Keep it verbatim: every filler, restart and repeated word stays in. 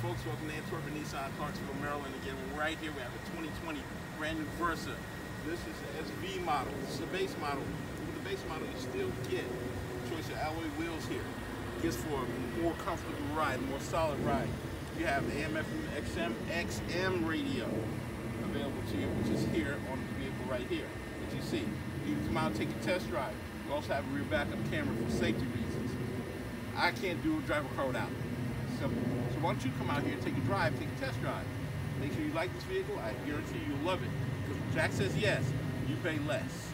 folks, welcome to Antwerpen, Nissan, Clarksville, Maryland. Again, we're right here. We have a twenty twenty brand new Versa. This is the S V model. This is the base model. With the base model, you still get choice of alloy wheels here. It gets for a more comfortable ride, a more solid ride. You have the A M F M X M X M radio available to you, which is here on the vehicle right here, as you see. You can come out and take a test drive. You also have a rear backup camera for safety reasons. I can't do a drive a car without it. Simple. So why don't you come out here and take a drive, take a test drive. Make sure you like this vehicle. I guarantee you'll love it. Because when Jack says yes, you pay less.